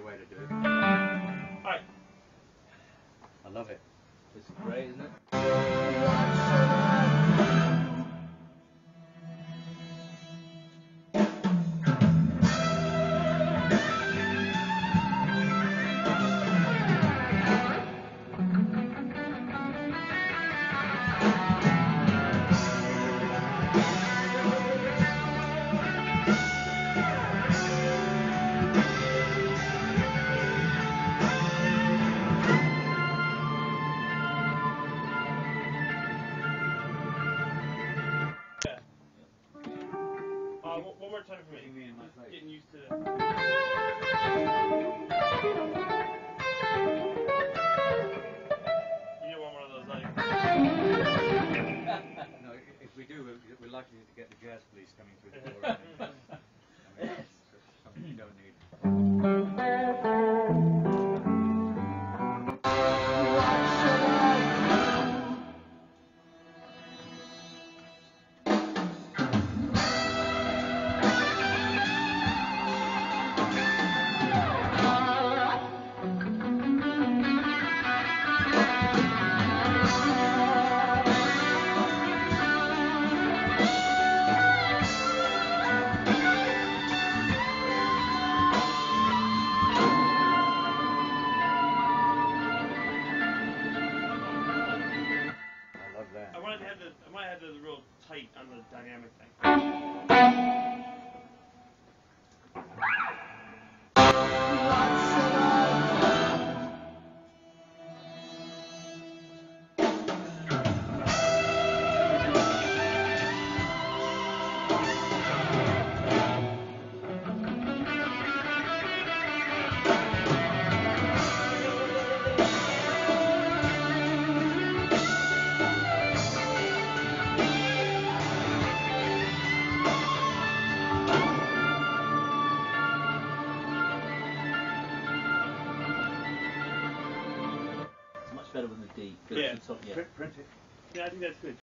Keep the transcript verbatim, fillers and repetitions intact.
way to do it. Alright. I love it. This is great, isn't it? One more time for me. Me in my place. Getting used to it. You don't want one of those, like. No, if we do, we're, we're likely to get the jazz police coming through the door. I mean, it's something you don't need. I wanted to have the, I might have the real tight on the dynamic thing. It's much better with the D. Yeah. Top, yeah. Print, print it. Yeah, I think that's good.